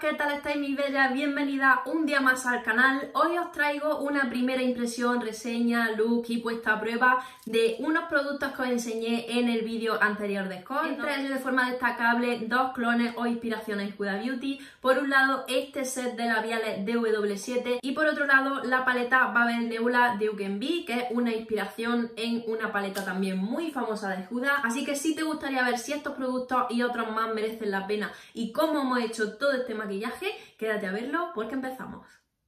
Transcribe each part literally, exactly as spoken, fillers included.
¿qué tal estáis mis bellas? Bienvenida un día más al canal. Hoy os traigo una primera impresión, reseña, look y puesta a prueba de unos productos que os enseñé en el vídeo anterior de Haul. Entre ellos de forma destacable dos clones o inspiraciones Huda Beauty. Por un lado este set de labiales de doble u doble u siete y por otro lado la paleta Bubble Nebula de You Can Be, que es una inspiración en una paleta también muy famosa de Huda. Así que si te gustaría ver si estos productos y otros más merecen la pena y cómo hemos hecho todo este maquillaje, quédate a verlo porque empezamos.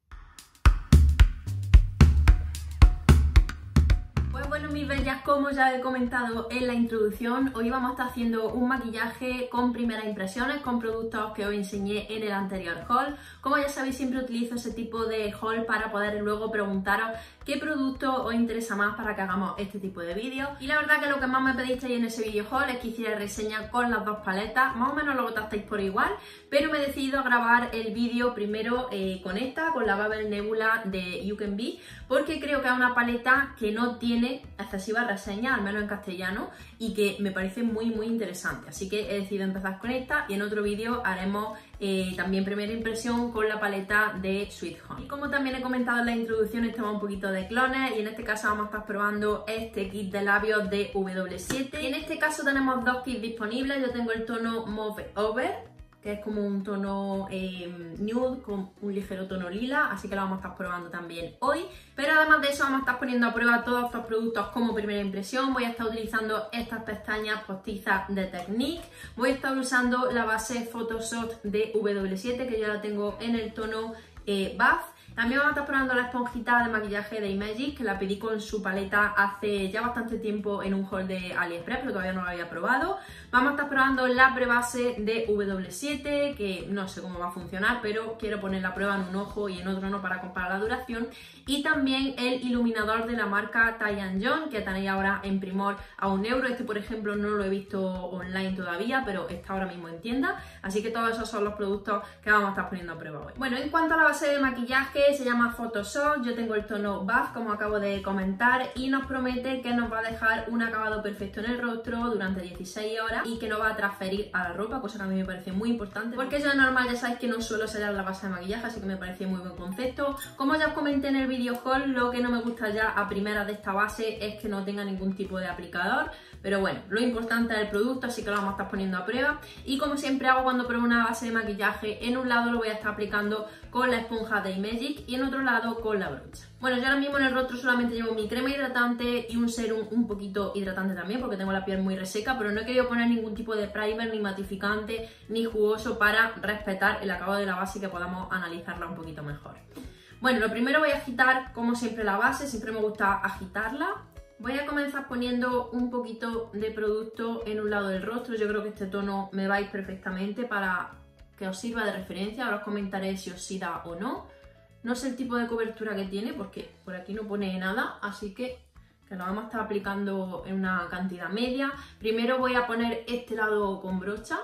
Pues bueno mis bellas, como ya he comentado en la introducción, hoy vamos a estar haciendo un maquillaje con primeras impresiones, con productos que os enseñé en el anterior haul. Como ya sabéis, siempre utilizo ese tipo de haul para poder luego preguntaros qué producto os interesa más para que hagamos este tipo de vídeos. Y la verdad que lo que más me pedisteis en ese vídeo haul es que hiciera reseña con las dos paletas, más o menos lo votasteis por igual, pero me he decidido a grabar el vídeo primero eh, con esta, con la Bubble Nebula de You Can Be, porque creo que es una paleta que no tiene excesiva reseña, al menos en castellano, y que me parece muy muy interesante, así que he decidido empezar con esta y en otro vídeo haremos eh, también primera impresión con la paleta de Sweet Home. Y como también he comentado en la introducción, este va un poquito de clones y en este caso vamos a estar probando este kit de labios de doble u doble u siete. Y en este caso tenemos dos kits disponibles. Yo tengo el tono Mauve Over, que es como un tono eh, nude con un ligero tono lila, así que lo vamos a estar probando también hoy. Pero además de eso vamos a estar poniendo a prueba todos estos productos como primera impresión. Voy a estar utilizando estas pestañas postizas de Technique, voy a estar usando la base Photoshop de doble u doble u siete, que yo la tengo en el tono eh, Buff. También vamos a estar probando la esponjita de maquillaje de Imagic, que la pedí con su paleta hace ya bastante tiempo en un haul de AliExpress, pero todavía no la había probado. Vamos a estar probando la prebase de doble u doble u siete, que no sé cómo va a funcionar, pero quiero poner la prueba en un ojo y en otro no para comparar la duración. Y también el iluminador de la marca Ty and John, que tenéis ahora en Primor a un euro. Este, por ejemplo, no lo he visto online todavía, pero está ahora mismo en tienda. Así que todos esos son los productos que vamos a estar poniendo a prueba hoy. Bueno, en cuanto a la base de maquillaje, se llama Photoshop, yo tengo el tono Buff, como acabo de comentar, y nos promete que nos va a dejar un acabado perfecto en el rostro durante dieciséis horas y que no va a transferir a la ropa, cosa que a mí me parece muy importante, porque yo de normal ya sabéis que no suelo sellar la base de maquillaje, así que me parece muy buen concepto. Como ya os comenté en el vídeo haul, lo que no me gusta ya a primeras de esta base es que no tenga ningún tipo de aplicador, pero bueno, lo importante es el producto, así que lo vamos a estar poniendo a prueba. Y como siempre hago cuando pruebo una base de maquillaje, en un lado lo voy a estar aplicando con la esponja de Imagic y en otro lado con la brocha. Bueno, yo ahora mismo en el rostro solamente llevo mi crema hidratante y un serum un poquito hidratante también, porque tengo la piel muy reseca, pero no he querido poner ningún tipo de primer, ni matificante, ni jugoso, para respetar el acabado de la base y que podamos analizarla un poquito mejor. Bueno, lo primero voy a agitar como siempre la base, siempre me gusta agitarla. Voy a comenzar poniendo un poquito de producto en un lado del rostro. Yo creo que este tono me va a ir perfectamente para que os sirva de referencia. Ahora os comentaré si oxida o no. No sé el tipo de cobertura que tiene porque por aquí no pone nada, así que, que lo vamos a estar aplicando en una cantidad media. Primero voy a poner este lado con brocha.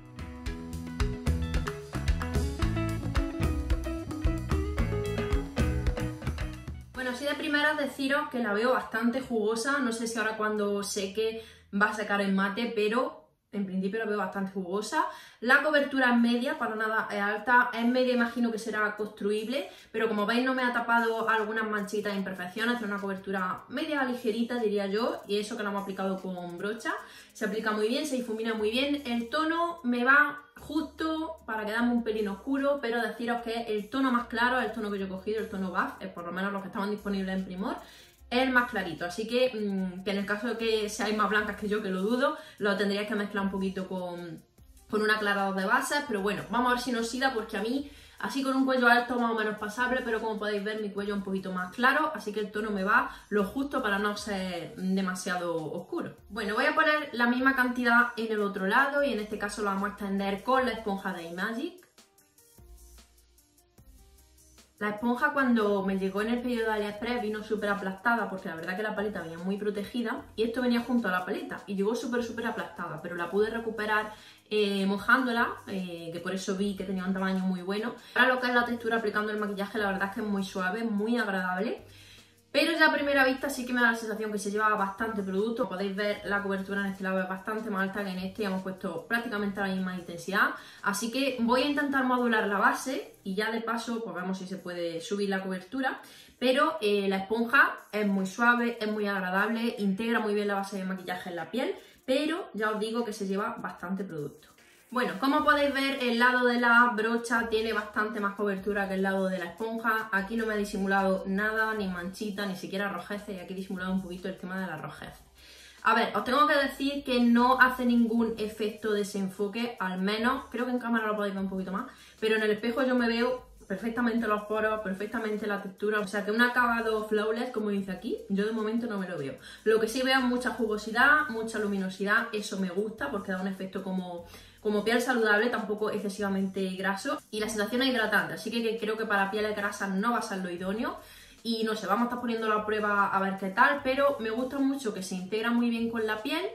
Bueno, así de primeras deciros que la veo bastante jugosa. No sé si ahora cuando seque va a secar el mate, pero en principio la veo bastante jugosa. La cobertura es media, para nada es alta. Es media, imagino que será construible, pero como veis no me ha tapado algunas manchitas e imperfecciones. Es una cobertura media ligerita, diría yo, y eso que lo hemos aplicado con brocha. Se aplica muy bien, se difumina muy bien. El tono me va justo para quedarme un pelín oscuro, pero deciros que el tono más claro es el tono que yo he cogido, el tono Buff, es por lo menos los que estaban disponibles en Primor, es el más clarito, así que, mmm, que en el caso de que seáis más blancas que yo, que lo dudo, lo tendríais que mezclar un poquito con, con un aclarador de bases, pero bueno, vamos a ver si no oxida, porque a mí, así con un cuello alto más o menos pasable, pero como podéis ver mi cuello es un poquito más claro, así que el tono me va lo justo para no ser demasiado oscuro. Bueno, voy a poner la misma cantidad en el otro lado y en este caso lo vamos a extender con la esponja de Imagic. La esponja cuando me llegó en el pedido de AliExpress vino súper aplastada, porque la verdad que la paleta venía muy protegida y esto venía junto a la paleta y llegó súper súper aplastada, pero la pude recuperar eh, mojándola, eh, que por eso vi que tenía un tamaño muy bueno. Ahora lo que es la textura aplicando el maquillaje, la verdad es que es muy suave, muy agradable. pero ya a primera vista sí que me da la sensación que se lleva bastante producto. Podéis ver la cobertura en este lado es bastante más alta que en este, hemos puesto prácticamente la misma intensidad, así que voy a intentar modular la base y ya de paso pues vemos si se puede subir la cobertura. Pero eh, la esponja es muy suave, es muy agradable, integra muy bien la base de maquillaje en la piel, pero ya os digo que se lleva bastante producto. Bueno, como podéis ver, el lado de la brocha tiene bastante más cobertura que el lado de la esponja. Aquí no me ha disimulado nada, ni manchita, ni siquiera rojeces, y aquí he disimulado un poquito el tema de la rojez. A ver, os tengo que decir que no hace ningún efecto desenfoque, al menos, creo que en cámara lo podéis ver un poquito más, pero en el espejo yo me veo perfectamente los poros, perfectamente la textura, o sea que un acabado flawless, como dice aquí, yo de momento no me lo veo. Lo que sí veo es mucha jugosidad, mucha luminosidad, eso me gusta porque da un efecto como, como piel saludable, tampoco excesivamente graso, y la sensación es hidratante, así que, que creo que para pieles grasas no va a ser lo idóneo. Y no sé, vamos a estar poniendo la prueba a ver qué tal, pero me gusta mucho que se integra muy bien con la piel,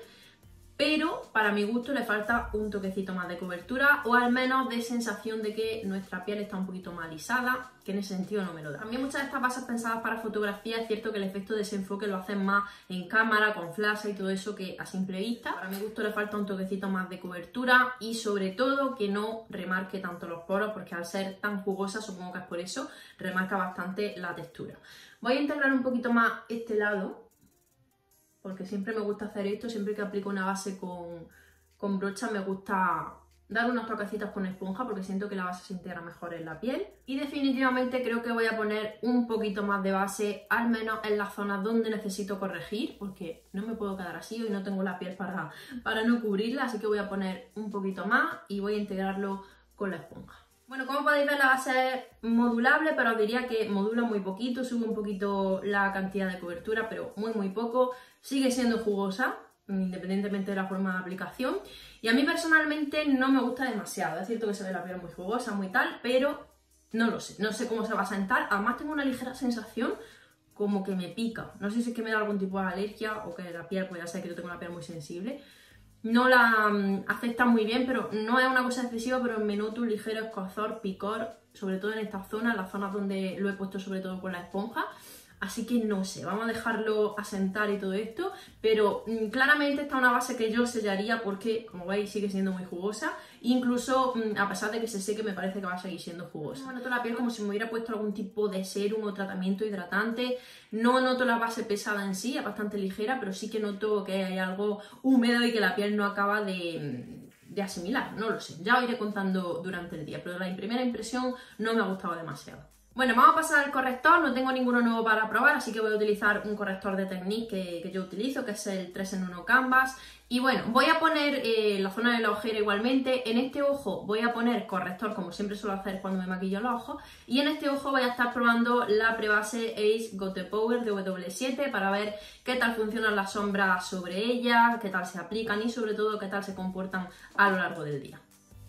pero para mi gusto le falta un toquecito más de cobertura o al menos de sensación de que nuestra piel está un poquito más alisada, que en ese sentido no me lo da. También muchas de estas bases pensadas para fotografía es cierto que el efecto de desenfoque lo hacen más en cámara, con flash y todo eso que a simple vista. Para mi gusto le falta un toquecito más de cobertura y sobre todo que no remarque tanto los poros, porque al ser tan jugosa, supongo que es por eso, remarca bastante la textura. Voy a integrar un poquito más este lado, porque siempre me gusta hacer esto, siempre que aplico una base con, con brocha me gusta dar unos toquecitos con esponja porque siento que la base se integra mejor en la piel. Y definitivamente creo que voy a poner un poquito más de base, al menos en las zonas donde necesito corregir, porque no me puedo quedar así y no tengo la piel para, para no cubrirla, así que voy a poner un poquito más y voy a integrarlo con la esponja. Bueno, como podéis ver, la base es modulable, pero os diría que modula muy poquito, sube un poquito la cantidad de cobertura, pero muy muy poco. Sigue siendo jugosa, independientemente de la forma de aplicación. Y a mí personalmente no me gusta demasiado. Es cierto que se ve la piel muy jugosa, muy tal, pero no lo sé. No sé cómo se va a sentar. Además tengo una ligera sensación como que me pica. No sé si es que me da algún tipo de alergia o que la piel, pues ya sé que yo tengo una piel muy sensible. No la um, afecta muy bien, pero no es una cosa excesiva, pero me noto un ligero escozor, picor, sobre todo en esta zona, en las zonas donde lo he puesto sobre todo con la esponja. Así que no sé, vamos a dejarlo asentar y todo esto, pero mmm, claramente esta es una base que yo sellaría porque, como veis, sigue siendo muy jugosa. Incluso, mmm, a pesar de que se seque, me parece que va a seguir siendo jugosa. No noto la piel como si me hubiera puesto algún tipo de serum o tratamiento hidratante. No noto la base pesada en sí, es bastante ligera, pero sí que noto que hay algo húmedo y que la piel no acaba de... de asimilar, no lo sé, ya os iré contando durante el día, pero la primera impresión no me ha gustado demasiado. Bueno, vamos a pasar al corrector, no tengo ninguno nuevo para probar, así que voy a utilizar un corrector de Technique que, que yo utilizo, que es el tres en uno Canvas. Y bueno, voy a poner eh, la zona de la ojera igualmente. En este ojo voy a poner corrector, como siempre suelo hacer cuando me maquillo los ojos. Y en este ojo voy a estar probando la prebase Ace Got The Power de W siete para ver qué tal funcionan las sombras sobre ella, qué tal se aplican y sobre todo qué tal se comportan a lo largo del día.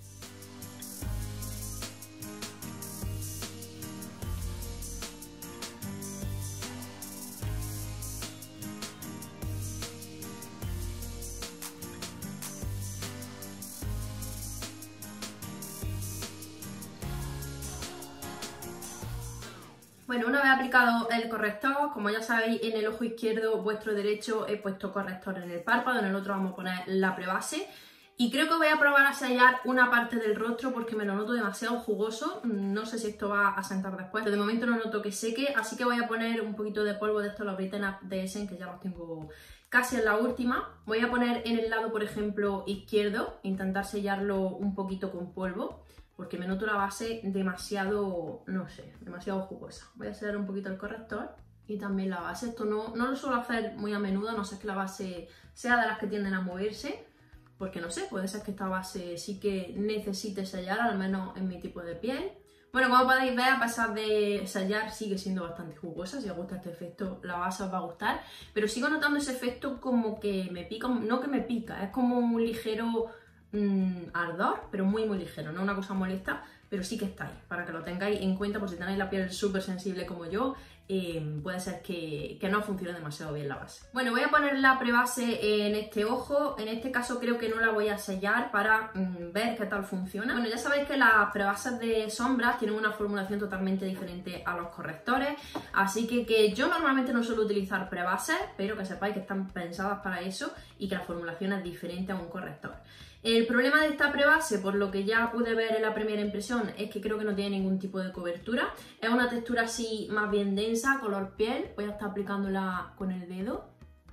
Bueno, una vez aplicado el corrector, como ya sabéis, en el ojo izquierdo, vuestro derecho, he puesto corrector en el párpado, en el otro vamos a poner la prebase. Y creo que voy a probar a sellar una parte del rostro porque me lo noto demasiado jugoso. No sé si esto va a sentar después, pero de momento no noto que seque, así que voy a poner un poquito de polvo de estos, los Brighten Up de Essence, que ya los tengo casi en la última. Voy a poner en el lado, por ejemplo, izquierdo, intentar sellarlo un poquito con polvo, porque me noto la base demasiado, no sé, demasiado jugosa. Voy a sellar un poquito el corrector y también la base. Esto no, no lo suelo hacer muy a menudo, no sé que la base sea de las que tienden a moverse, porque no sé, puede ser que esta base sí que necesite sellar, al menos en mi tipo de piel. Bueno, como podéis ver, a pesar de sellar, sigue siendo bastante jugosa. Si os gusta este efecto, la base os va a gustar. Pero sigo notando ese efecto como que me pica, no que me pica, es como un ligero mmm, ardor, pero muy muy ligero, no una cosa molesta, pero sí que está ahí, para que lo tengáis en cuenta por si tenéis la piel súper sensible como yo. Eh, puede ser que, que no funcione demasiado bien la base. Bueno, voy a poner la prebase en este ojo. En este caso creo que no la voy a sellar para mm, ver qué tal funciona. Bueno, ya sabéis que las prebases de sombras tienen una formulación totalmente diferente a los correctores, así que, que yo normalmente no suelo utilizar prebases, pero que sepáis que están pensadas para eso y que la formulación es diferente a un corrector. El problema de esta prebase, por lo que ya pude ver en la primera impresión, es que creo que no tiene ningún tipo de cobertura. Es una textura así más bien densa, color piel. Voy a estar aplicándola con el dedo.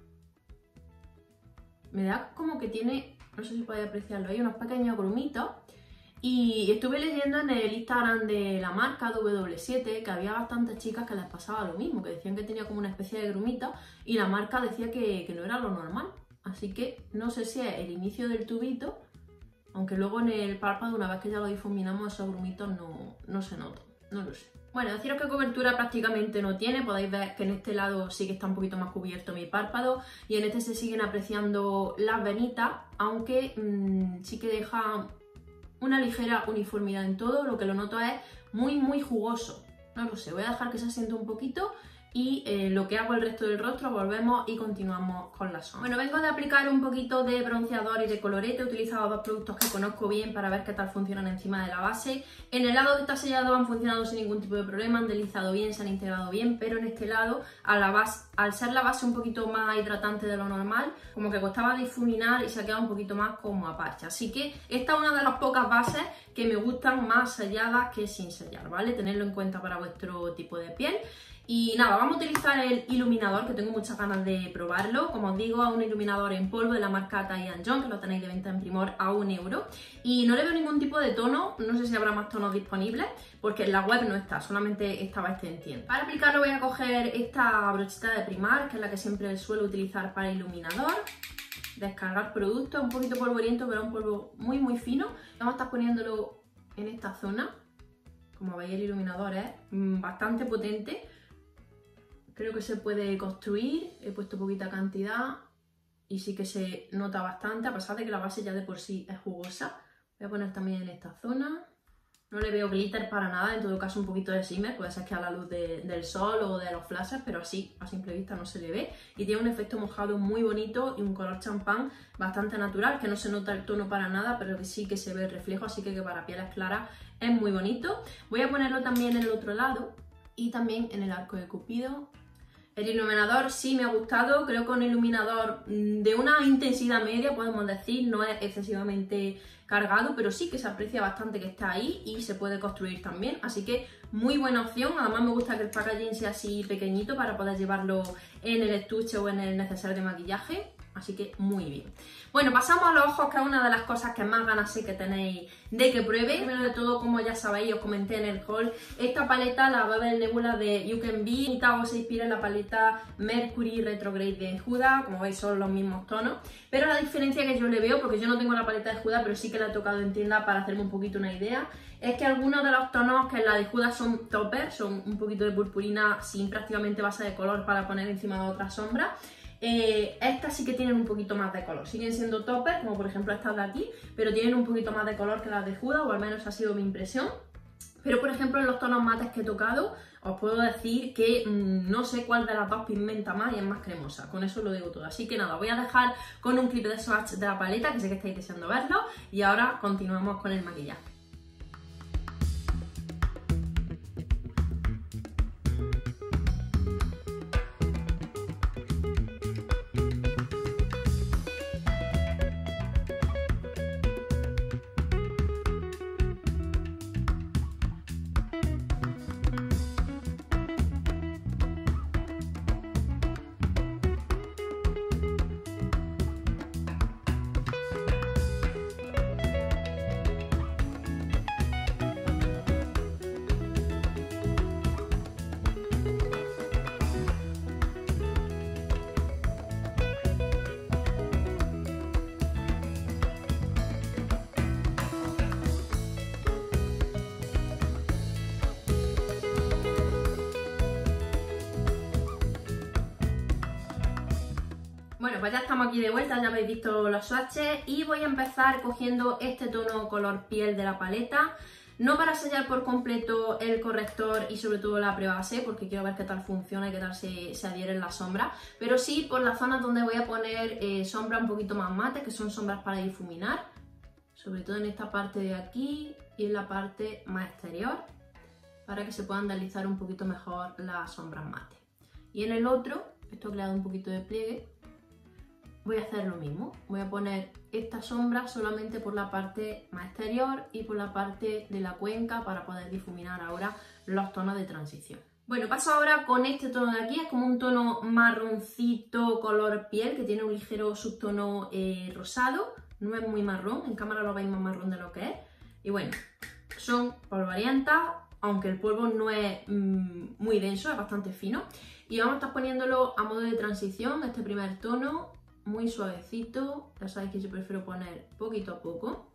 Me da como que tiene, no sé si podéis apreciarlo, hay unos pequeños grumitos. Y estuve leyendo en el Instagram de la marca W W siete que había bastantes chicas que les pasaba lo mismo, que decían que tenía como una especie de grumitos y la marca decía que, que no era lo normal. Así que no sé si es el inicio del tubito, aunque luego en el párpado, una vez que ya lo difuminamos, esos grumitos no, no se notan, no lo sé. Bueno, deciros que cobertura prácticamente no tiene, podéis ver que en este lado sí que está un poquito más cubierto mi párpado y en este se siguen apreciando las venitas, aunque mmm, sí que deja una ligera uniformidad en todo, lo que lo noto es muy muy jugoso. No lo sé, voy a dejar que se asiente un poquito. Y eh, lo que hago el resto del rostro, volvemos y continuamos con la sombra. Bueno, vengo de aplicar un poquito de bronceador y de colorete. He utilizado dos productos que conozco bien para ver qué tal funcionan encima de la base. En el lado que está sellado han funcionado sin ningún tipo de problema, han deslizado bien, se han integrado bien, pero en este lado, a la base, al ser la base un poquito más hidratante de lo normal, como que costaba difuminar y se ha quedado un poquito más como a parche. Así que esta es una de las pocas bases que me gustan más selladas que sin sellar, ¿vale? Tenerlo en cuenta para vuestro tipo de piel. Y nada, vamos a utilizar el iluminador, que tengo muchas ganas de probarlo. Como os digo, es un iluminador en polvo de la marca Ty and John, que lo tenéis de venta en Primor a un euro. Y no le veo ningún tipo de tono, no sé si habrá más tonos disponibles, porque en la web no está, solamente estaba este en tienda. Para aplicarlo voy a coger esta brochita de Primark, que es la que siempre suelo utilizar para iluminador. Descargar producto, un poquito polvoriento, pero un polvo muy muy fino. Vamos a estar poniéndolo en esta zona. Como veis, el iluminador es bastante potente. Creo que se puede construir, he puesto poquita cantidad y sí que se nota bastante, a pesar de que la base ya de por sí es jugosa. Voy a poner también en esta zona. No le veo glitter para nada, en todo caso un poquito de shimmer, puede ser que a la luz de, del sol o de los flashes, pero así a simple vista no se le ve. Y tiene un efecto mojado muy bonito y un color champán bastante natural, que no se nota el tono para nada, pero que sí que se ve el reflejo, así que, que para pieles claras es muy bonito. Voy a ponerlo también en el otro lado y también en el arco de Cupido. El iluminador sí me ha gustado, creo que un iluminador de una intensidad media, podemos decir, no es excesivamente cargado, pero sí que se aprecia bastante que está ahí y se puede construir también, así que muy buena opción. Además me gusta que el packaging sea así pequeñito para poder llevarlo en el estuche o en el neceser de maquillaje. Así que muy bien. Bueno, pasamos a los ojos, que es una de las cosas que más ganas sé que tenéis de que pruebe. Primero de todo, como ya sabéis, os comenté en el haul, esta paleta, la Bubble Nebula de You Can Be, o se inspira en la paleta Mercury Retrograde de Huda. Como veis, son los mismos tonos. Pero la diferencia que yo le veo, porque yo no tengo la paleta de Huda, pero sí que la he tocado en tienda para hacerme un poquito una idea, es que algunos de los tonos que en la de Huda son topper, son un poquito de purpurina sin prácticamente base de color para poner encima de otra sombra. Eh, estas sí que tienen un poquito más de color, siguen siendo topper, como por ejemplo estas de aquí, pero tienen un poquito más de color que las de Huda, o al menos ha sido mi impresión. Pero por ejemplo en los tonos mates que he tocado, os puedo decir que mmm, no sé cuál de las dos pigmenta más y es más cremosa, con eso lo digo todo. Así que nada, voy a dejar con un clip de swatch de la paleta, que sé que estáis deseando verlo, y ahora continuamos con el maquillaje. Bueno, pues ya estamos aquí de vuelta, ya habéis visto los swatches y voy a empezar cogiendo este tono color piel de la paleta. No para sellar por completo el corrector y sobre todo la prebase, porque quiero ver qué tal funciona y qué tal se, se adhiere en la sombra, pero sí por las zonas donde voy a poner eh, sombra un poquito más mate, que son sombras para difuminar, sobre todo en esta parte de aquí y en la parte más exterior, para que se puedan deslizar un poquito mejor las sombras mate. Y en el otro, esto que le ha dado un poquito de pliegue, voy a hacer lo mismo, voy a poner esta sombra solamente por la parte más exterior y por la parte de la cuenca para poder difuminar ahora los tonos de transición. Bueno, paso ahora con este tono de aquí, es como un tono marroncito color piel que tiene un ligero subtono eh, rosado, no es muy marrón, en cámara lo veis más marrón de lo que es. Y bueno, son polvorientas, aunque el polvo no es mmm, muy denso, es bastante fino. Y vamos a estar poniéndolo a modo de transición, este primer tono, muy suavecito, ya sabéis que yo prefiero poner poquito a poco.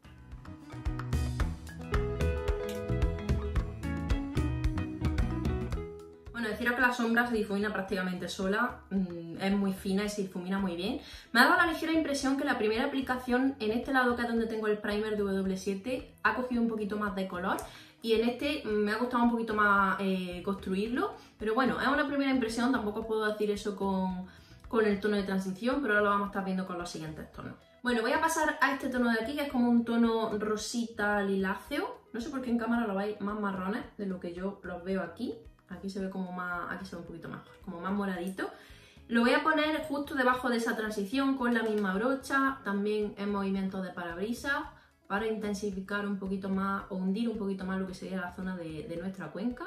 Bueno, deciros que la sombra se difumina prácticamente sola, es muy fina y se difumina muy bien. Me ha dado la ligera impresión que la primera aplicación en este lado, que es donde tengo el primer de doble u siete, ha cogido un poquito más de color. Y en este me ha costado un poquito más eh, construirlo, pero bueno, es una primera impresión, tampoco puedo decir eso con... con el tono de transición, pero ahora lo vamos a estar viendo con los siguientes tonos. Bueno, voy a pasar a este tono de aquí, que es como un tono rosita liláceo. No sé por qué en cámara lo veis más marrones de lo que yo los veo aquí. Aquí se ve como más, aquí se ve un poquito mejor, como más moradito. Lo voy a poner justo debajo de esa transición con la misma brocha, también en movimientos de parabrisas, para intensificar un poquito más o hundir un poquito más lo que sería la zona de, de nuestra cuenca.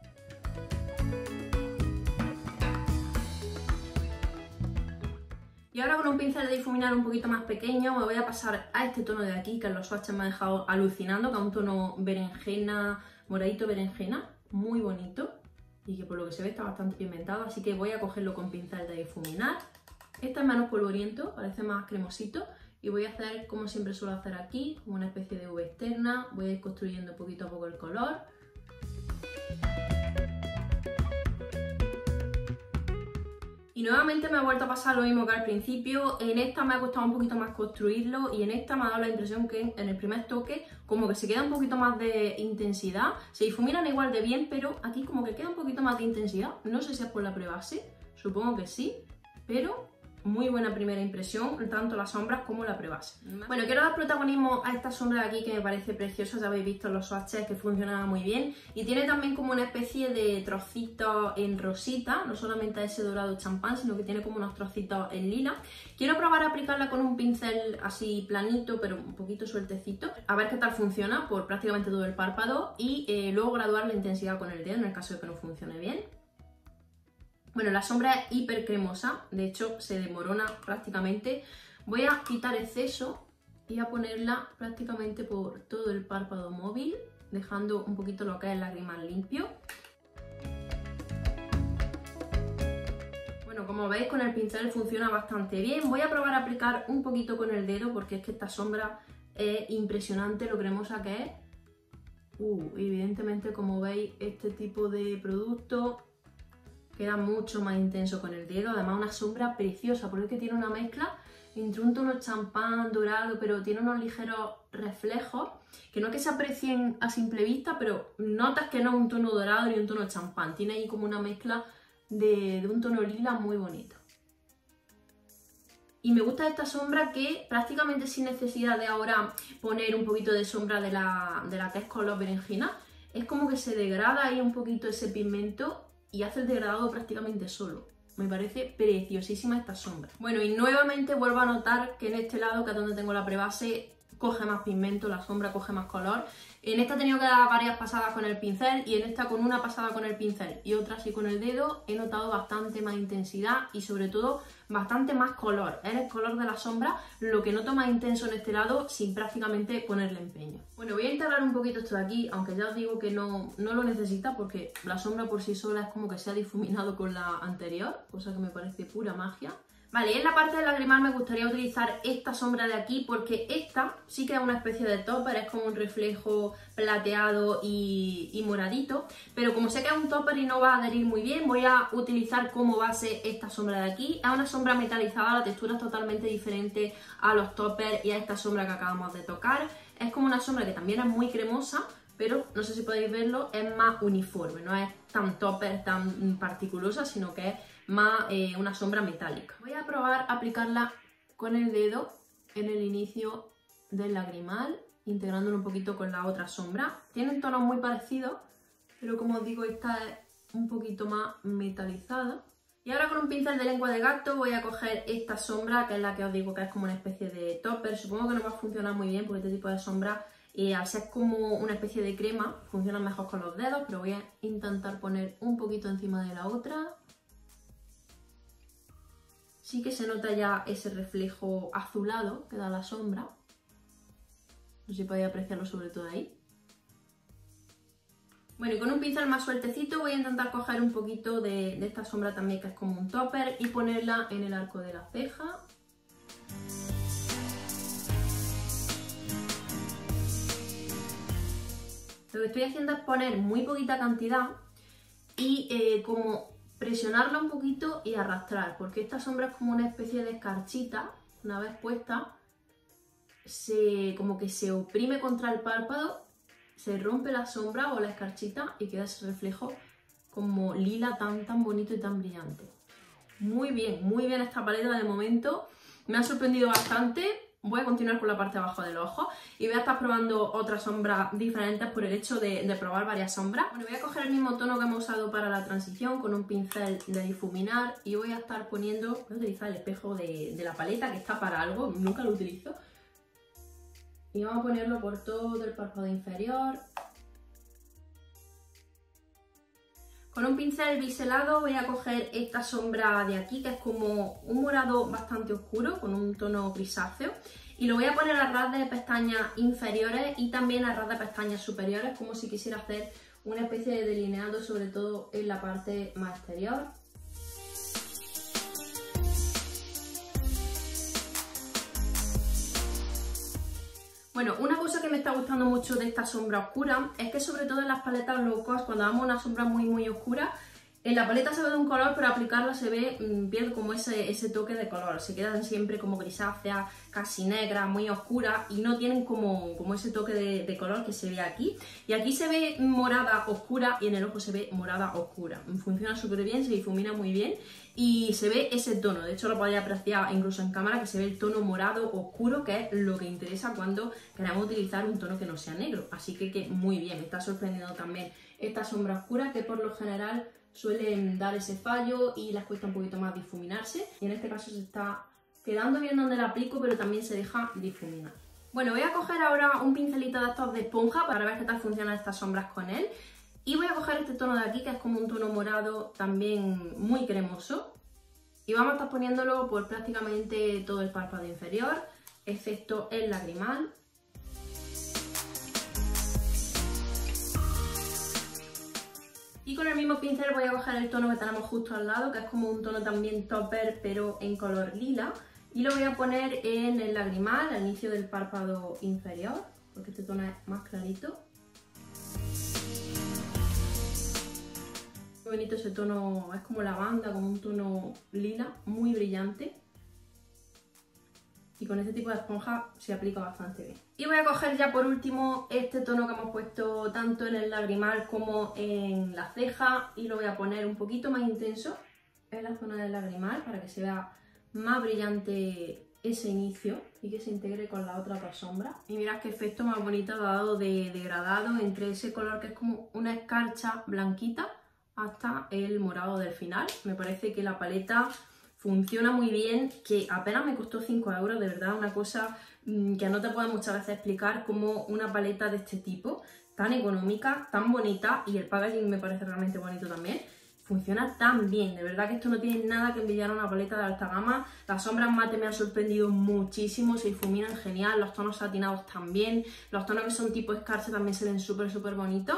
Y ahora con un pincel de difuminar un poquito más pequeño me voy a pasar a este tono de aquí, que en los swatches me ha dejado alucinando, que es un tono berenjena, moradito berenjena, muy bonito y que por lo que se ve está bastante pigmentado, así que voy a cogerlo con pincel de difuminar. Este es menos polvoriento, parece más cremosito y voy a hacer como siempre suelo hacer aquí, como una especie de V externa, voy a ir construyendo poquito a poco el color. Y nuevamente me ha vuelto a pasar lo mismo que al principio. En esta me ha costado un poquito más construirlo y en esta me ha dado la impresión que en el primer toque como que se queda un poquito más de intensidad. Se difuminan igual de bien, pero aquí como que queda un poquito más de intensidad. No sé si es por la prebase, supongo que sí, pero muy buena primera impresión, tanto las sombras como la prebase. Bueno, quiero dar protagonismo a esta sombra de aquí que me parece preciosa, ya habéis visto los swatches que funcionaba muy bien y tiene también como una especie de trocitos en rosita, no solamente ese dorado champán, sino que tiene como unos trocitos en lila. Quiero probar a aplicarla con un pincel así planito, pero un poquito sueltecito, a ver qué tal funciona por prácticamente todo el párpado y eh, luego graduar la intensidad con el dedo en el caso de que no funcione bien. Bueno, la sombra es hiper cremosa, de hecho se demorona prácticamente. Voy a quitar exceso y a ponerla prácticamente por todo el párpado móvil, dejando un poquito lo que es el lagrimal limpio. Bueno, como veis con el pincel funciona bastante bien. Voy a probar a aplicar un poquito con el dedo porque es que esta sombra es impresionante lo cremosa que es. Uh, evidentemente, como veis, este tipo de producto queda mucho más intenso con el dedo, además una sombra preciosa, porque es que tiene una mezcla entre un tono champán, dorado, pero tiene unos ligeros reflejos, que no es que se aprecien a simple vista, pero notas que no es un tono dorado ni un tono champán, tiene ahí como una mezcla de, de un tono lila muy bonito. Y me gusta esta sombra que prácticamente sin necesidad de ahora poner un poquito de sombra de la, de la que es color berenjena, es como que se degrada ahí un poquito ese pigmento y hace el degradado prácticamente solo. Me parece preciosísima esta sombra. Bueno, y nuevamente vuelvo a notar que en este lado, que es donde tengo la prebase, coge más pigmento, la sombra coge más color. En esta he tenido que dar varias pasadas con el pincel y en esta con una pasada con el pincel y otra así con el dedo he notado bastante más intensidad y sobre todo bastante más color. Es el color de la sombra lo que noto más intenso en este lado sin prácticamente ponerle empeño. Bueno, voy a integrar un poquito esto de aquí, aunque ya os digo que no, no lo necesita porque la sombra por sí sola es como que se ha difuminado con la anterior, cosa que me parece pura magia. Vale, y en la parte del lagrimal me gustaría utilizar esta sombra de aquí porque esta sí que es una especie de topper, es como un reflejo plateado y, y moradito, pero como sé que es un topper y no va a adherir muy bien, voy a utilizar como base esta sombra de aquí. Es una sombra metalizada, la textura es totalmente diferente a los toppers y a esta sombra que acabamos de tocar. Es como una sombra que también es muy cremosa, pero no sé si podéis verlo, es más uniforme, no es tan topper, tan particulosa, sino que es más eh, una sombra metálica. Voy a probar a aplicarla con el dedo en el inicio del lagrimal, integrándolo un poquito con la otra sombra. Tienen tonos muy parecidos, pero como os digo, esta es un poquito más metalizada. Y ahora con un pincel de lengua de gato voy a coger esta sombra, que es la que os digo que es como una especie de topper. Supongo que no va a funcionar muy bien porque este tipo de sombra, eh, al ser como una especie de crema, funciona mejor con los dedos, pero voy a intentar poner un poquito encima de la otra. Sí que se nota ya ese reflejo azulado que da la sombra. No sé si podéis apreciarlo sobre todo ahí. Bueno, y con un pincel más sueltecito voy a intentar coger un poquito de, de esta sombra también, que es como un topper, y ponerla en el arco de la ceja. Lo que estoy haciendo es poner muy poquita cantidad y eh, como presionarla un poquito y arrastrar, porque esta sombra es como una especie de escarchita. Una vez puesta, se, como que se oprime contra el párpado, se rompe la sombra o la escarchita y queda ese reflejo como lila tan, tan bonito y tan brillante. Muy bien, muy bien esta paleta de momento, me ha sorprendido bastante. Voy a continuar con la parte de abajo del ojo y voy a estar probando otras sombras diferentes por el hecho de, de probar varias sombras. Bueno, voy a coger el mismo tono que hemos usado para la transición con un pincel de difuminar y voy a estar poniendo, voy a utilizar el espejo de, de la paleta, que está para algo, nunca lo utilizo. Y vamos a ponerlo por todo el párpado inferior. Con un pincel biselado voy a coger esta sombra de aquí, que es como un morado bastante oscuro, con un tono grisáceo. Y lo voy a poner a ras de pestañas inferiores y también a ras de pestañas superiores, como si quisiera hacer una especie de delineado, sobre todo en la parte más exterior. Bueno, una cosa que me está gustando mucho de esta sombra oscura es que sobre todo en las paletas low cost, cuando damos una sombra muy muy oscura, en la paleta se ve de un color, pero aplicarla se ve, pierde como ese, ese toque de color. Se quedan siempre como grisáceas, casi negras, muy oscuras y no tienen como, como ese toque de, de color que se ve aquí. Y aquí se ve morada oscura y en el ojo se ve morada oscura. Funciona súper bien, se difumina muy bien y se ve ese tono. De hecho lo podéis apreciar incluso en cámara, que se ve el tono morado oscuro, que es lo que interesa cuando queremos utilizar un tono que no sea negro. Así que, que muy bien, me está sorprendiendo también esta sombra oscura, que por lo general suelen dar ese fallo y les cuesta un poquito más difuminarse, y en este caso se está quedando bien donde la aplico, pero también se deja difuminar. Bueno, voy a coger ahora un pincelito de estos de esponja para ver qué tal funcionan estas sombras con él, y voy a coger este tono de aquí, que es como un tono morado también muy cremoso, y vamos a estar poniéndolo por prácticamente todo el párpado inferior, excepto el lagrimal. Y con el mismo pincel voy a coger el tono que tenemos justo al lado, que es como un tono también topper, pero en color lila. Y lo voy a poner en el lagrimal, al inicio del párpado inferior, porque este tono es más clarito. Muy bonito ese tono, es como lavanda, como un tono lila, muy brillante. Y con este tipo de esponja se aplica bastante bien. Y voy a coger ya por último este tono que hemos puesto tanto en el lagrimal como en la ceja, y lo voy a poner un poquito más intenso en la zona del lagrimal para que se vea más brillante ese inicio y que se integre con la otra dos sombras. Y mirad qué efecto más bonito ha dado de degradado entre ese color que es como una escarcha blanquita hasta el morado del final. Me parece que la paleta funciona muy bien, que apenas me costó cinco euros, de verdad, una cosa mmm, que no te puedo muchas veces explicar, como una paleta de este tipo, tan económica, tan bonita, y el packaging me parece realmente bonito también, funciona tan bien, de verdad que esto no tiene nada que envidiar a una paleta de alta gama. Las sombras mate me han sorprendido muchísimo, se difuminan genial, los tonos satinados también, los tonos que son tipo escarcha también se ven súper súper bonitos.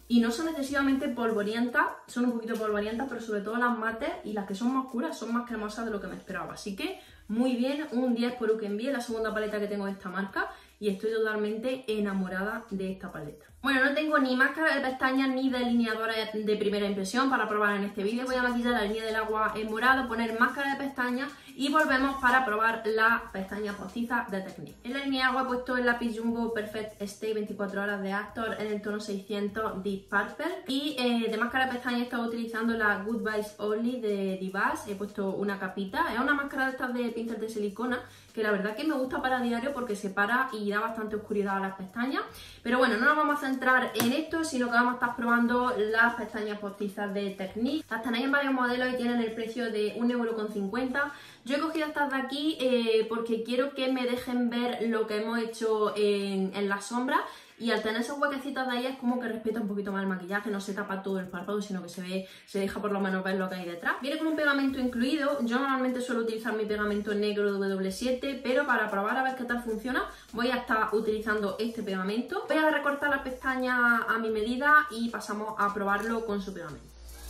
y no son excesivamente polvorientas, son un poquito polvorientas, pero sobre todo las mates y las que son más oscuras son más cremosas de lo que me esperaba. Así que muy bien, un diez por UKenBee, es la segunda paleta que tengo de esta marca y estoy totalmente enamorada de esta paleta. Bueno, no tengo ni máscara de pestañas ni delineadores de primera impresión para probar en este vídeo. Voy a maquillar la línea del agua en morado, poner máscara de pestañas y volvemos para probar la pestaña postiza de Technique. En la línea de agua he puesto el lápiz Jumbo Perfect Stay veinticuatro horas de Actor en el tono seiscientos Deep Purple. Y eh, de máscara de pestañas he estado utilizando la Good Vibes Only de Divas. He puesto una capita. Es una máscara de estas de pincel de silicona que la verdad que me gusta para diario porque separa y da bastante oscuridad a las pestañas. Pero bueno, no nos vamos a centrar en esto, sino que vamos a estar probando las pestañas postizas de Technique. Las tenéis en varios modelos y tienen el precio de un euro con cincuenta. Yo he cogido estas de aquí eh, porque quiero que me dejen ver lo que hemos hecho en, en la sombra. Y al tener esos huequecitos de ahí es como que respeta un poquito más el maquillaje, no se tapa todo el párpado, sino que se ve, se deja por lo menos ver lo que hay detrás. Viene con un pegamento incluido. Yo normalmente suelo utilizar mi pegamento negro doble u doble u siete, pero para probar a ver qué tal funciona, voy a estar utilizando este pegamento. Voy a recortar las pestañas a mi medida y pasamos a probarlo con su pegamento.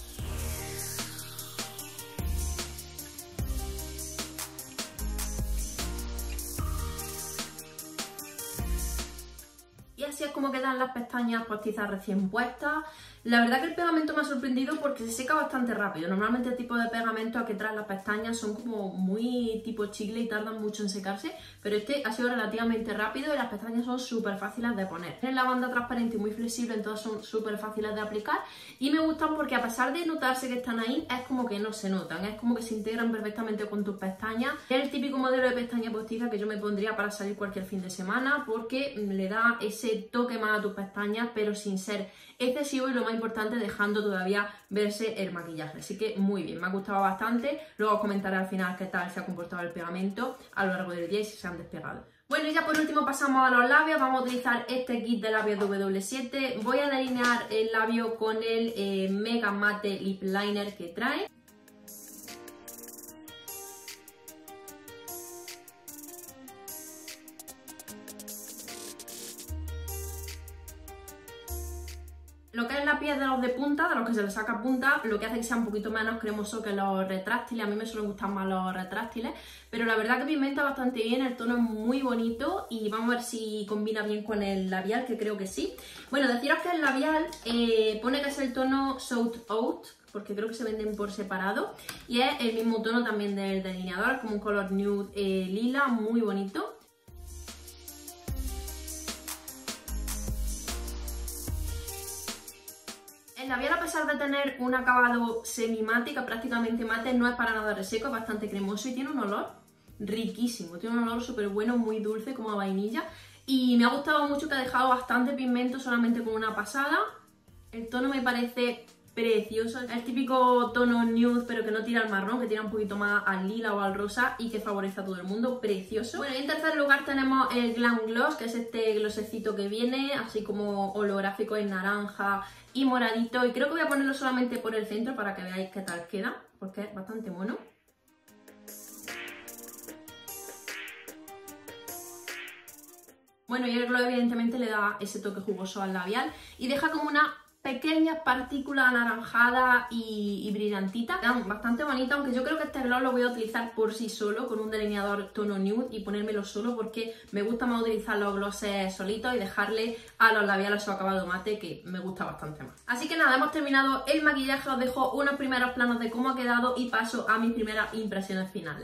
Y así es como quedan las pestañas postizas recién puestas. La verdad que el pegamento me ha sorprendido porque se seca bastante rápido. Normalmente el tipo de pegamento que traen las pestañas son como muy tipo chicle y tardan mucho en secarse, pero este ha sido relativamente rápido y las pestañas son súper fáciles de poner. Tienen la banda transparente y muy flexible, entonces son súper fáciles de aplicar y me gustan porque a pesar de notarse que están ahí, es como que no se notan, es como que se integran perfectamente con tus pestañas. Es el típico modelo de pestaña postiza que yo me pondría para salir cualquier fin de semana porque le da ese toque más a tus pestañas, pero sin ser excesivo y lo más importante, dejando todavía verse el maquillaje. Así que muy bien, me ha gustado bastante. Luego os comentaré al final qué tal se ha comportado el pegamento a lo largo del día y si se han despegado. Bueno, y ya por último pasamos a los labios. Vamos a utilizar este kit de labios doble u doble u siete. Voy a delinear el labio con el eh, Mega Matte Lip Liner que trae. Lo que es la piel de los de punta, de los que se les saca punta, lo que hace que sea un poquito menos cremoso que los retráctiles. A mí me suelen gustar más los retráctiles, pero la verdad que pigmenta bastante bien, el tono es muy bonito y vamos a ver si combina bien con el labial, que creo que sí. Bueno, deciros que el labial eh, pone que es el tono South Out, porque creo que se venden por separado, y es el mismo tono también del delineador, como un color nude eh, lila, muy bonito. El labial, a pesar de tener un acabado semi-mate, prácticamente mate, no es para nada reseco, es bastante cremoso y tiene un olor riquísimo. Tiene un olor súper bueno, muy dulce, como a vainilla. Y me ha gustado mucho que ha dejado bastante pigmento solamente con una pasada. El tono me parece precioso. Es el típico tono nude, pero que no tira al marrón, que tira un poquito más al lila o al rosa y que favorece a todo el mundo. Precioso. Bueno, y en tercer lugar tenemos el Glam Gloss, que es este glosecito que viene, así como holográfico en naranja y moradito. Y creo que voy a ponerlo solamente por el centro para que veáis qué tal queda, porque es bastante mono. Bueno, y el gloss evidentemente le da ese toque jugoso al labial y deja como una pequeñas partículas anaranjadas y, y brillantitas. Quedan bastante bonitas, aunque yo creo que este gloss lo voy a utilizar por sí solo con un delineador tono nude y ponérmelo solo porque me gusta más utilizar los glosses solitos y dejarle a los labiales su acabado mate, que me gusta bastante más. Así que nada, hemos terminado el maquillaje, os dejo unos primeros planos de cómo ha quedado y paso a mis primeras impresiones finales.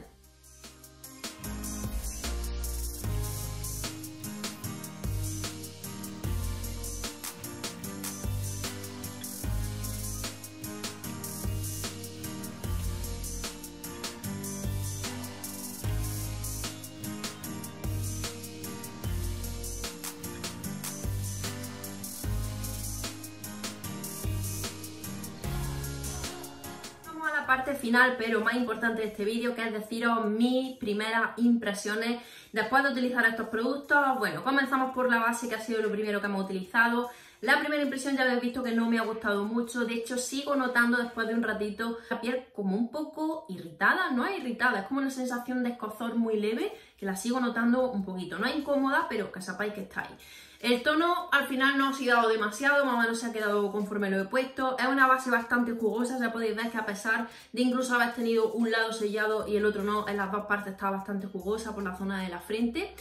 Parte final, pero más importante de este vídeo, que es deciros mis primeras impresiones después de utilizar estos productos. Bueno, comenzamos por la base, que ha sido lo primero que hemos utilizado. La primera impresión ya habéis visto que no me ha gustado mucho, de hecho sigo notando después de un ratito la piel como un poco irritada, no es irritada, es como una sensación de escozor muy leve que la sigo notando un poquito, no es incómoda, pero que sepáis que está ahí. El tono al final no ha oxidado demasiado, más o menos se ha quedado conforme lo he puesto. Es una base bastante jugosa, ya podéis ver que a pesar de incluso haber tenido un lado sellado y el otro no, en las dos partes está bastante jugosa por la zona de la frente.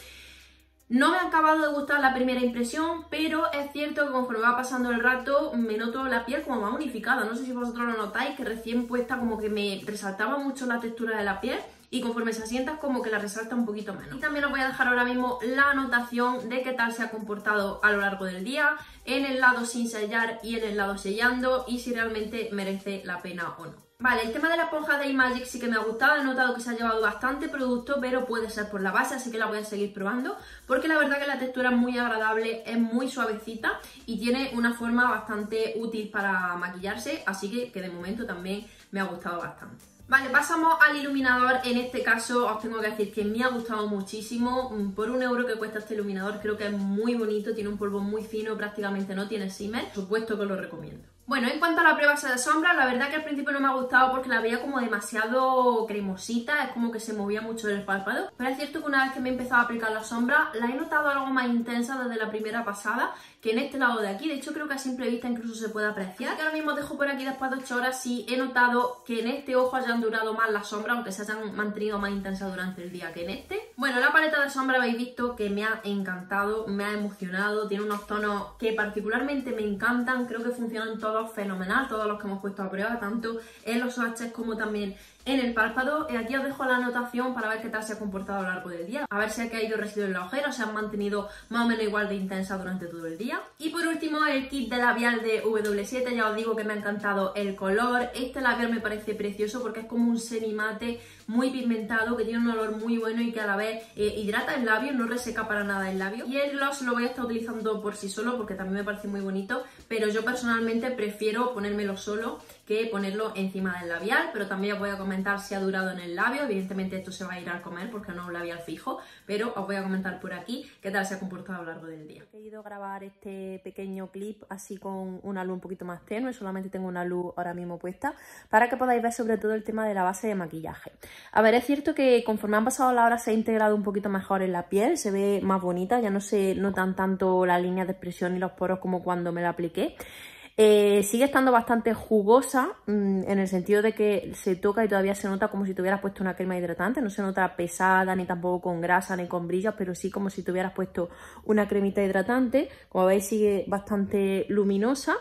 No me ha acabado de gustar la primera impresión, pero es cierto que conforme va pasando el rato me noto la piel como más unificada. No sé si vosotros lo notáis, que recién puesta como que me resaltaba mucho la textura de la piel y conforme se asienta como que la resalta un poquito menos. Y también os voy a dejar ahora mismo la anotación de qué tal se ha comportado a lo largo del día, en el lado sin sellar y en el lado sellando, y si realmente merece la pena o no. Vale, el tema de la esponja de iMagic sí que me ha gustado, he notado que se ha llevado bastante producto, pero puede ser por la base, así que la voy a seguir probando, porque la verdad que la textura es muy agradable, es muy suavecita y tiene una forma bastante útil para maquillarse, así que, que de momento también me ha gustado bastante. Vale, pasamos al iluminador. En este caso os tengo que decir que me ha gustado muchísimo. Por un euro que cuesta este iluminador creo que es muy bonito, tiene un polvo muy fino, prácticamente no tiene shimmer, por supuesto que os lo recomiendo. Bueno, en cuanto a la prebase de sombra, la verdad que al principio no me ha gustado porque la veía como demasiado cremosita, es como que se movía mucho el párpado, pero es cierto que una vez que me he empezado a aplicar la sombra, la he notado algo más intensa desde la primera pasada que en este lado de aquí. De hecho creo que a simple vista incluso se puede apreciar. Así que ahora mismo os dejo por aquí después de ocho horas. Sí he notado que en este ojo hayan durado más las sombras, aunque se hayan mantenido más intensas durante el día que en este. Bueno, la paleta de sombra habéis visto que me ha encantado, me ha emocionado, tiene unos tonos que particularmente me encantan, creo que funcionan todos fenomenal, todos los que hemos puesto a prueba, tanto en los swatches como también en el párpado. Y aquí os dejo la anotación para ver qué tal se ha comportado a lo largo del día, a ver si ha caído residuo en la ojera o se han mantenido más o menos igual de intensa durante todo el día. Y por último, el kit de labial de doble u siete, ya os digo que me ha encantado el color. Este labial me parece precioso porque es como un semimate muy pigmentado, que tiene un olor muy bueno y que a la vez eh, hidrata el labio, no reseca para nada el labio. Y el gloss lo voy a estar utilizando por sí solo porque también me parece muy bonito, pero yo personalmente prefiero ponérmelo solo que ponerlo encima del labial, pero también os voy a comentar si ha durado en el labio. Evidentemente esto se va a ir al comer porque no es un labial fijo, pero os voy a comentar por aquí qué tal se ha comportado a lo largo del día. He querido grabar este pequeño clip así con una luz un poquito más tenue, solamente tengo una luz ahora mismo puesta, para que podáis ver sobre todo el tema de la base de maquillaje. A ver, es cierto que conforme han pasado las horas se ha integrado un poquito mejor en la piel, se ve más bonita, ya no se notan tanto las líneas de expresión y los poros como cuando me la apliqué. Eh, sigue estando bastante jugosa, mmm, en el sentido de que se toca y todavía se nota como si te hubieras puesto una crema hidratante. No se nota pesada, ni tampoco con grasa, ni con brillos, pero sí como si te hubieras puesto una cremita hidratante. Como veis, sigue bastante luminosa.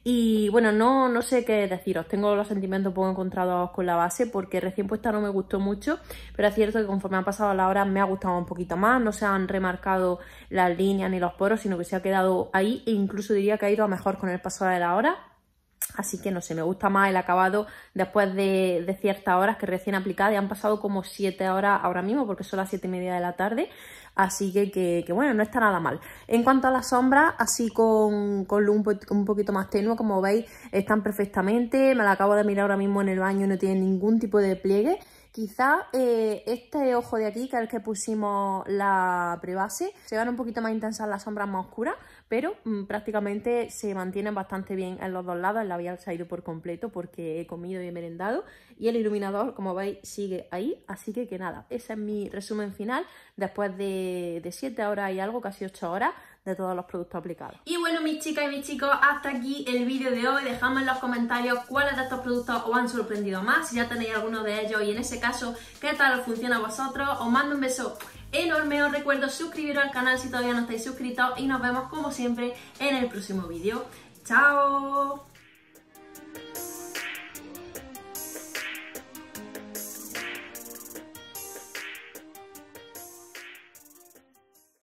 Y bueno, no, no sé qué deciros. Tengo los sentimientos un poco encontrados con la base, porque recién puesta no me gustó mucho, pero es cierto que conforme han pasado las horas me ha gustado un poquito más. No se han remarcado las líneas ni los poros, sino que se ha quedado ahí, e incluso diría que ha ido a mejor con el paso de la hora. Así que no sé, me gusta más el acabado después de, de ciertas horas que recién aplicada. Y han pasado como siete horas ahora mismo porque son las siete y media de la tarde. Así que, que, que bueno, no está nada mal. En cuanto a las sombras, así con, con luz un, po un poquito más tenue, como veis, están perfectamente. Me la acabo de mirar ahora mismo en el baño y no tiene ningún tipo de pliegue. Quizá eh, este ojo de aquí, que es el que pusimos la prebase, se van un poquito más intensas las sombras más oscuras, pero mmm, prácticamente se mantienen bastante bien en los dos lados. El labial se ha ido por completo porque he comido y he merendado, y el iluminador, como veis, sigue ahí. Así que que nada, ese es mi resumen final después de, de siete horas y algo, casi ocho horas de todos los productos aplicados. Y bueno, mis chicas y mis chicos, hasta aquí el vídeo de hoy. Dejadme en los comentarios cuáles de estos productos os han sorprendido más, si ya tenéis alguno de ellos y en ese caso qué tal os funciona a vosotros. Os mando un beso enorme, os recuerdo suscribiros al canal si todavía no estáis suscritos y nos vemos como siempre en el próximo vídeo. ¡Chao!